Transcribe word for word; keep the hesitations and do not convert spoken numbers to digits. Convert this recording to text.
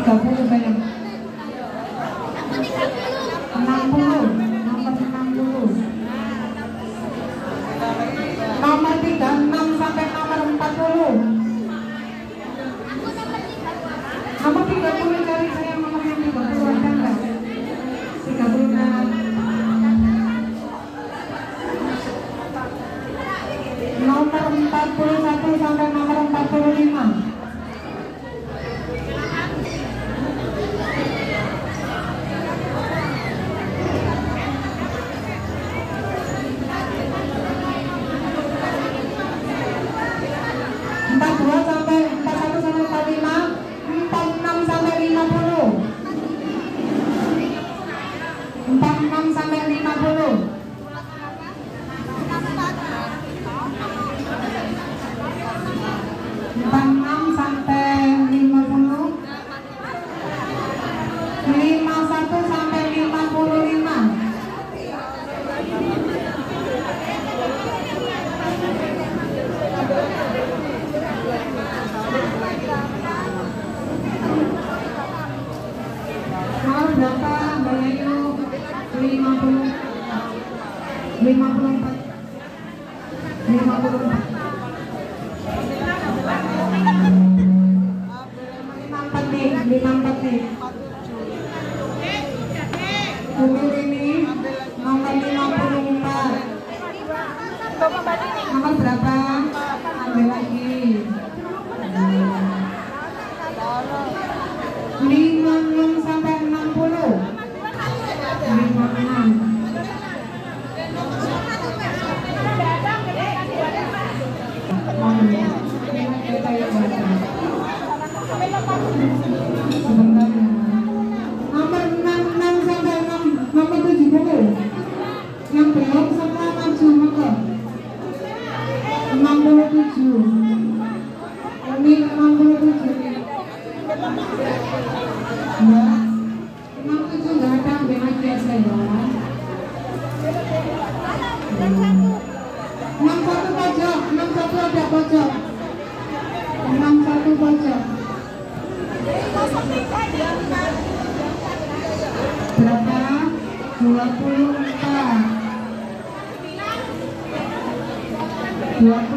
tiga puluh sayang. enam puluh, nomor enam puluh. Nomor tiga puluh enam sampai nomor empat puluh. Nomor tiga puluh cari saya nomor yang tiga puluh ada enggak? tiga puluh enam. Nomor empat puluh satu sampai nomor empat puluh lima. empat puluh dua sampai empat puluh satu sampai empat puluh lima, empat puluh enam sampai lima puluh. empat puluh enam sampai lima puluh. empat puluh enam sampai lima puluh. lima puluh satu sampai lima puluh lima. Mau berapa Mbak Ayu? lima puluh. lima puluh empat. lima puluh empat. lima empat nih, lima empat nih. Mobil ini nomor lima puluh empat. Nomor berapa? Ambil lagi. lima puluh enam sampai enam puluh. lima puluh enam. Sebentar ya. Nomor enam puluh enam sampai enam, nomor tujuh puluh. Yang belum semua maju maka. enam puluh tujuh. Ini enam puluh tujuh. Ya. enam puluh tujuh enggak ada, ambil lagi ya saya. enam puluh satu pojok, enam puluh satu ada pojok. enam puluh satu pojok. Berapa? dua puluh empat. dua puluh